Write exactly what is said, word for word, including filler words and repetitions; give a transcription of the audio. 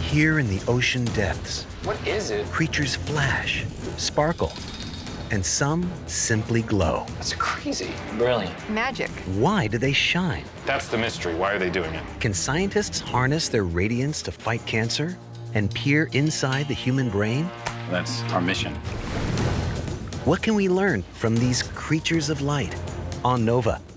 Here in the ocean depths, What is it? creatures flash, sparkle, and some simply glow. That's crazy. Brilliant. Magic. Why do they shine? That's the mystery. Why are they doing it? Can scientists harness their radiance to fight cancer and peer inside the human brain? That's our mission. What can we learn from these creatures of light on Nova?